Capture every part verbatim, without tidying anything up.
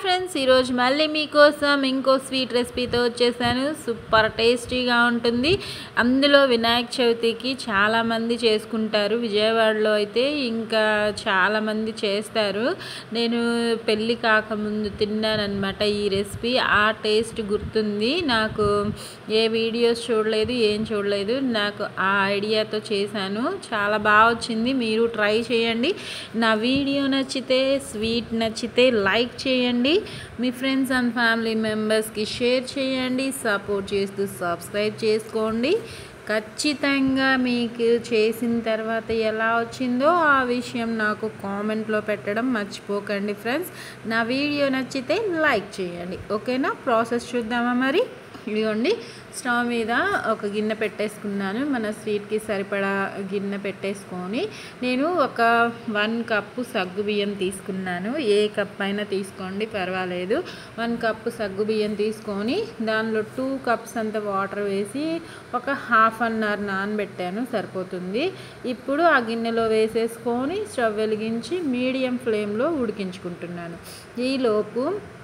Friends, ఈరోజు మళ్ళీ మీకోసం ఇంకో స్వీట్ రెసిపీతో వచ్చేసాను. సూపర్ టేస్టీగా ఉంటుంది. అందులో వినాయక చవితికి చాలామంది చేసుకుంటారు. విజయవాడలో అయితే ఇంకా చాలామంది చేస్తారు. నేను పెళ్ళి కాకముందు తిన్నానమాట ఈ రెసిపీ. ఆ టేస్ట్ గుర్తుంది నాకు. ఏ వీడియోస్ చూడలేదు, ఏం చూడలేదు, నాకు ఆ ఐడియాతో చేశాను. చాలా బాగా వచ్చింది. మీరు ట్రై చేయండి. నా వీడియో నచ్చితే, స్వీట్ నచ్చితే లైక్ చేయండి. మీ ఫ్రెండ్స్ అండ్ ఫ్యామిలీ మెంబర్స్కి షేర్ చేయండి. సపోర్ట్ చేస్తూ సబ్స్క్రైబ్ చేసుకోండి. ఖచ్చితంగా మీకు చేసిన తర్వాత ఎలా వచ్చిందో ఆ విషయం నాకు కామెంట్లో పెట్టడం మర్చిపోకండి ఫ్రెండ్స్. నా వీడియో నచ్చితే లైక్ చేయండి. ఓకేనా? ప్రాసెస్ చూద్దామా మరి? ఇదిగోండి, స్టవ్ మీద ఒక గిన్నె పెట్టేసుకున్నాను. మన స్వీట్కి సరిపడా గిన్నె పెట్టేసుకొని నేను ఒక వన్ కప్పు సగ్గు బియ్యం తీసుకున్నాను. ఏ కప్ అయినా తీసుకోండి, పర్వాలేదు. వన్ కప్పు సగ్గు బియ్యం తీసుకొని దానిలో టూ కప్స్ అంత వాటర్ వేసి ఒక హాఫ్ అన్ అవర్ నానబెట్టాను, సరిపోతుంది. ఇప్పుడు ఆ గిన్నెలో వేసేసుకొని స్టవ్ వెలిగించి మీడియం ఫ్లేమ్లో ఉడికించుకుంటున్నాను. ఈలోపు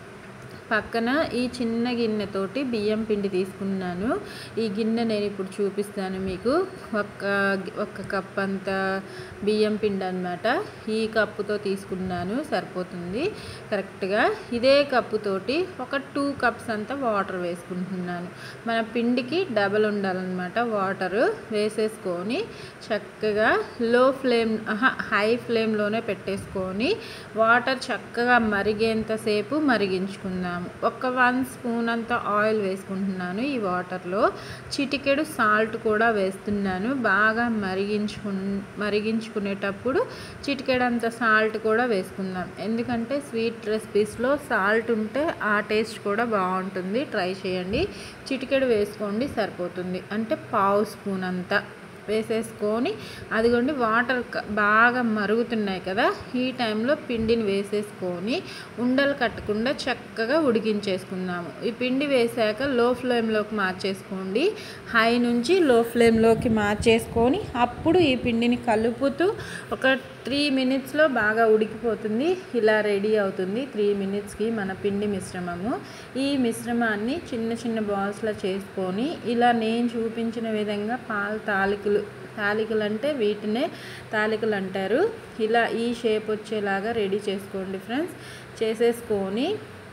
పక్కన ఈ చిన్న గిన్నెతోటి బియ్యం పిండి తీసుకున్నాను. ఈ గిన్నె నేను ఇప్పుడు చూపిస్తాను మీకు. ఒక ఒక కప్ అంత బియ్యం పిండి అన్నమాట. ఈ కప్పుతో తీసుకున్నాను, సరిపోతుంది కరెక్ట్గా. ఇదే కప్పుతోటి ఒక టూ కప్స్ అంత వాటర్ వేసుకుంటున్నాను. మన పిండికి డబల్ ఉండాలన్నమాట. వాటర్ వేసేసుకొని చక్కగా లో ఫ్లేమ్ హై ఫ్లేమ్లోనే పెట్టేసుకొని వాటర్ చక్కగా మరిగేంతసేపు మరిగించుకుందాం. ఒక వన్ స్పూన్ అంత ఆయిల్ వేసుకుంటున్నాను ఈ వాటర్లో. చిటికెడు సాల్ట్ కూడా వేస్తున్నాను. బాగా మరిగించుకు మరిగించుకునేటప్పుడు చిటికెడు అంత సాల్ట్ కూడా వేసుకుందాం. ఎందుకంటే స్వీట్ రెసిపీస్లో సాల్ట్ ఉంటే ఆ టేస్ట్ కూడా బాగుంటుంది. ట్రై చేయండి. చిటికెడు వేసుకోండి, సరిపోతుంది. అంటే పావు స్పూన్ అంతా వేసేసుకొని అదిగోండి వాటర్ బాగా మరుగుతున్నాయి కదా, ఈ టైంలో పిండిని వేసేసుకొని ఉండలు కట్టకుండా చక్కగా ఉడికించేసుకుందాము. ఈ పిండి వేసాక లో ఫ్లేమ్లోకి మార్చేసుకోండి. హై నుంచి లో ఫ్లేమ్లోకి మార్చేసుకొని అప్పుడు ఈ పిండిని కలుపుతూ ఒక త్రీ మినిట్స్లో బాగా ఉడికిపోతుంది. ఇలా రెడీ అవుతుంది త్రీ మినిట్స్కి మన పిండి మిశ్రమము. ఈ మిశ్రమాన్ని చిన్న చిన్న బాల్స్లో చేసుకొని ఇలా నేను చూపించిన విధంగా పాల తాలికలు తాలికలు అంటే వీటినే తాలికలు అంటారు. ఇలా ఈ షేప్ వచ్చేలాగా రెడీ చేసుకోండి ఫ్రెండ్స్. చేసేసుకొని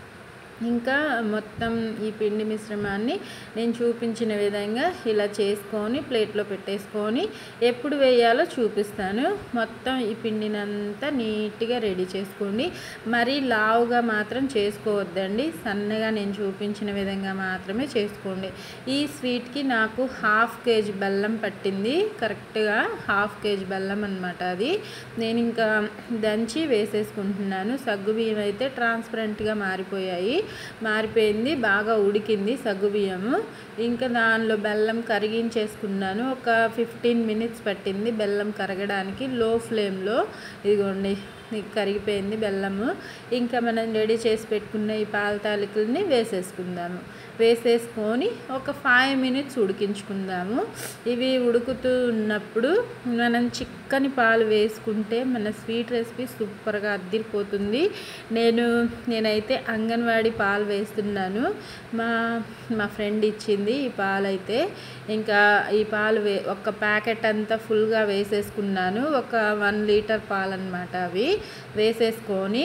ఇంకా మొత్తం ఈ పిండి మిశ్రమాన్ని నేను చూపించిన విధంగా ఇలా చేసుకొని ప్లేట్లో పెట్టేసుకొని ఎప్పుడు వేయాలో చూపిస్తాను. మొత్తం ఈ పిండినంతా నీట్గా రెడీ చేసుకోండి. మరీ లావుగా మాత్రం చేసుకోవద్దండి, సన్నగా నేను చూపించిన విధంగా మాత్రమే చేసుకోండి. ఈ స్వీట్కి నాకు హాఫ్ కేజీ బెల్లం పట్టింది, కరెక్ట్గా హాఫ్ కేజీ బెల్లం అనమాట. అది నేను ఇంకా దంచి వేసేసుకుంటున్నాను. సగ్గుబియ్యం అయితే ట్రాన్స్పరెంట్గా మారిపోయాయి, మారిపోయింది, బాగా ఉడికింది సగ్గుబియ్యము. ఇంకా దానిలో బెల్లం కరిగించేసుకున్నాను. ఒక ఫిఫ్టీన్ మినిట్స్ పట్టింది బెల్లం కరగడానికి లో ఫ్లేమ్లో. ఇదిగోండి కరిగిపోయింది బెల్లము. ఇంకా మనం రెడీ చేసి పెట్టుకున్న ఈ పాల తాలికల్ని వేసేసుకుందాము. వేసేసుకొని ఒక ఫైవ్ మినిట్స్ ఉడికించుకుందాము. ఇవి ఉడుకుతూ ఉన్నప్పుడు మనం చిక్కని పాలు వేసుకుంటే మన స్వీట్ రెసిపీ సూపర్గా అద్దిరిపోతుంది. నేను నేనైతే అంగన్వాడీ పాలు వేస్తున్నాను. మా మా ఫ్రెండ్ ఇచ్చింది ఈ పాలు అయితే. ఇంకా ఈ పాలు వే ఒక ప్యాకెట్ అంతా ఫుల్గా వేసేసుకున్నాను. ఒక వన్ లీటర్ పాలు అన్నమాట. అవి వేసేసుకొని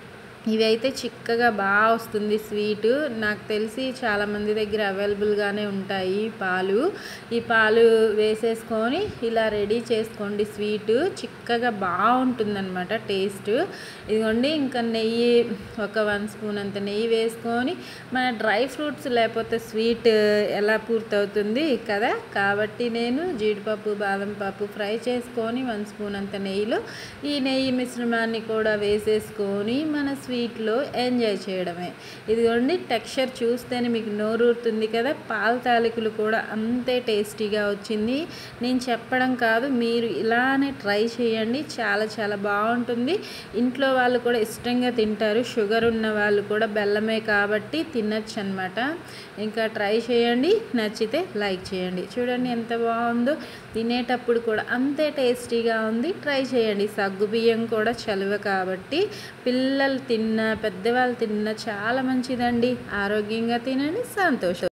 ఇవి అయితే చిక్కగా బాగా వస్తుంది స్వీటు. నాకు తెలిసి చాలామంది దగ్గర అవైలబుల్గానే ఉంటాయి పాలు. ఈ పాలు వేసేసుకొని ఇలా రెడీ చేసుకోండి. స్వీటు చిక్కగా బాగుంటుందన్నమాట టేస్ట్. ఇదిగోండి ఇంకా నెయ్యి ఒక వన్ స్పూన్ అంత నెయ్యి వేసుకొని, మన డ్రై ఫ్రూట్స్ లేకపోతే స్వీట్ ఎలా పూర్తవుతుంది కదా, కాబట్టి నేను జీడిపప్పు బాదం పప్పు ఫ్రై చేసుకొని వన్ స్పూన్ అంత నెయ్యిలో ఈ నెయ్యి మిశ్రమాన్ని కూడా వేసేసుకొని మన స్వీట్లో ఎంజాయ్ చేయడమే. ఇదిగోండి టెక్స్చర్ చూస్తేనే మీకు నోరూరుతుంది కదా. పాల తాలికలు కూడా అంతే టేస్టీగా వచ్చింది. నేను చెప్పడం కాదు, మీరు ఇలానే ట్రై చేయండి. చాలా చాలా బాగుంటుంది. ఇంట్లో వాళ్ళు కూడా ఇష్టంగా తింటారు. షుగర్ ఉన్న వాళ్ళు కూడా బెల్లమే కాబట్టి తినచ్చు అనమాట. ఇంకా ట్రై చేయండి. నచ్చితే లైక్ చేయండి. చూడండి ఎంత బాగుందో. తినేటప్పుడు కూడా అంతే టేస్టీగా ఉంది. ట్రై చేయండి. సగ్గు బియ్యం కూడా చలువ కాబట్టి పిల్లలు తినే తిన్నా పెద్దవాళ్ళు తిన్నా చాలా మంచిదండి. ఆరోగ్యంగా తినండి, సంతోషం.